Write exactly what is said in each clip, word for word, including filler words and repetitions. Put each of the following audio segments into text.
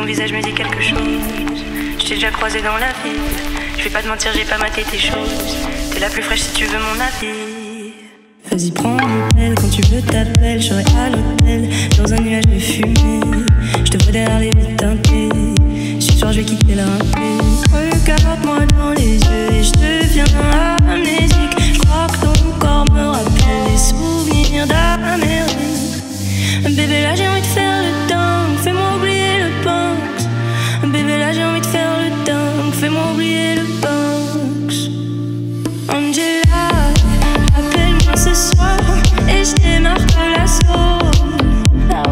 visage me dit quelque chose. Je t'ai déjà croisé dans la ville. Je vais pas te mentir, j'ai pas maté tes choses. T'es la plus fraîche si tu veux mon avis. Vas-y, prends mon appel, quand tu veux t'appelles. Je serai à l'hôtel, dans un nuage de fumée. Je te vois derrière les vitres teintées. Ce soir je vais quitter la rapée. Regarde-moi dans les yeux et je deviens amnésique. Je crois que ton corps me rappelle des souvenirs d'Amérique. Bébé, là j'ai envie de faire le dingue, fais-moi oublier le Banks. Bébé, là j'ai envie de faire le dingue, fais-moi oublier le Banks. Angela, appelle-moi ce soir et je démarre de la zone.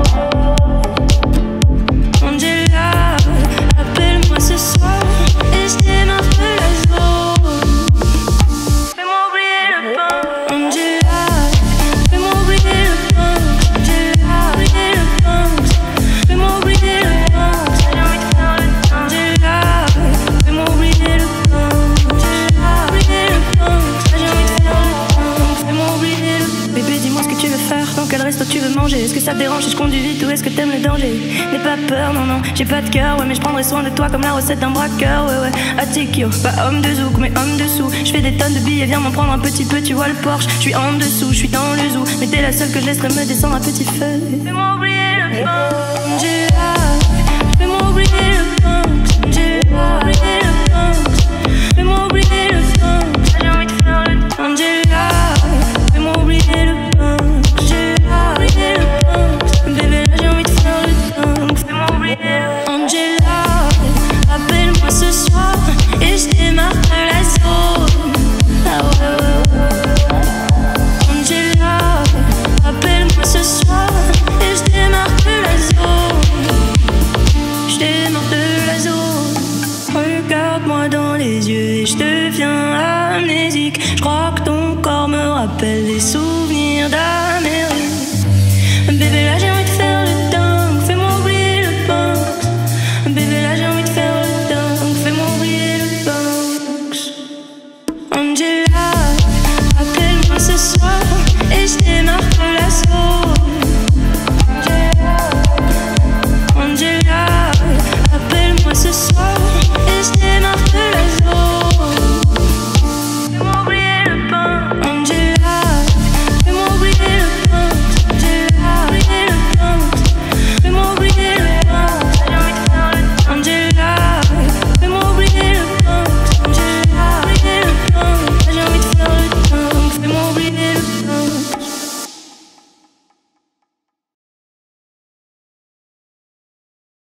Angela, appelle-moi ce soir et je démarre de la zone. Fais-moi oublier le Banks. Angela, fais-moi oublier le Banks. Angela, oublier le Banks. Fais-moi oublier le Banks. J'ai envie de faire le temps. Angela, fais-moi oublier le Banks. Angela, oublier le Banks. J'ai envie de faire le temps. Fais-moi oublier le Banks. Bébé, dis-moi ce que tu veux faire. Dans quel resto tu veux manger? Est-ce que ça te dérange si je conduis vite ou est-ce que t'aimes le danger? N'aie pas peur, non, non, j'ai pas de cœur. Ouais, mais je prendrai soin de toi comme la recette d'un braqueur. Ouais, ouais, Atikyo, pas homme de zouk, mais homme dessous. Je fais des tonnes de billets, viens m'en prendre un petit peu. Tu vois le Porsche, je suis en dessous, je suis dans le zoo. Mais t'es la seule que je laisserai me descendre à petit feu. Fais-moi oublier le Banks. Angela, fais-moi oublier le Banks. Angela, oublier le Banks. Fais-moi oublier le Banks. J'ai envie de faire le temps. Angela, fais-moi oublier le Banks. Angela, oublier le Banks. Bébé, là j'ai envie de faire le temps. Fais-moi oublier le